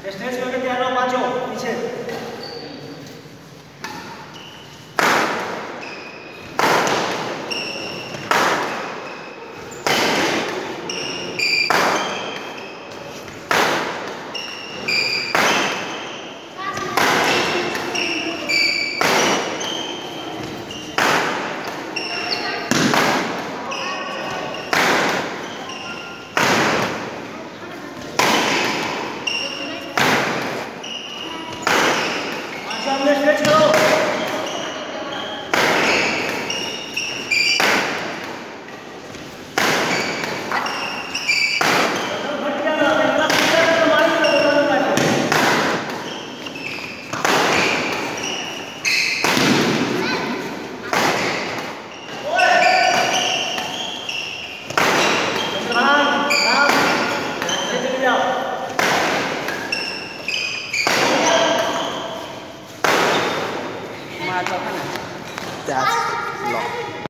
Stretch करके तैयार रहो, पांचों पीछे। स्ट्रेच करो। Mà cho cái này. Dạ. Lọt.